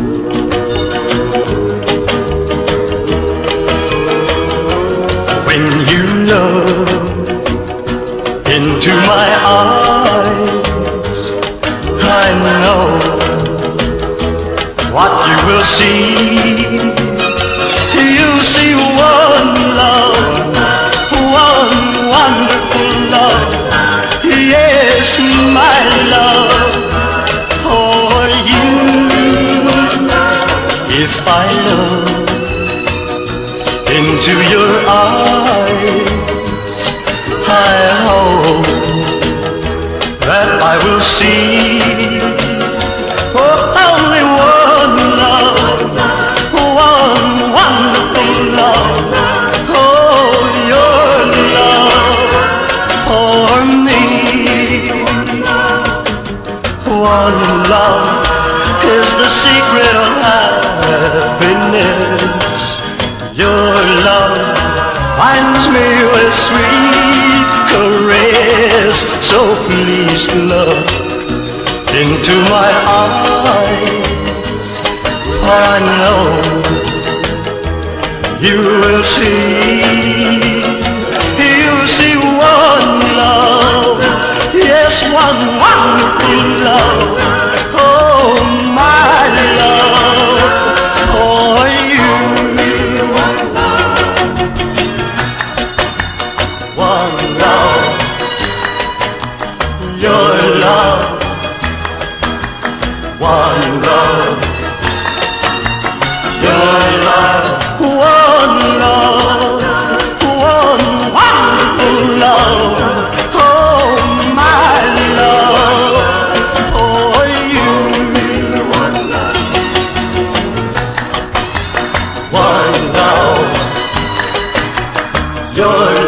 When you look into my eyes, I know what you will see. You'll see one love, one wonderful love. Yes, my love for you. If I look into your eyes, I hope that I will see only one love, one wonderful love. Oh, your love for me. One love is the secret of happiness. Your love finds me with sweet caress. So please look into my eyes, for I know you will see. You'll see one love, yes, one wonderful love. Oh, my love for you. One love, your love. One love, your love. One love, one wonderful love. Oh, my love for you. One love, your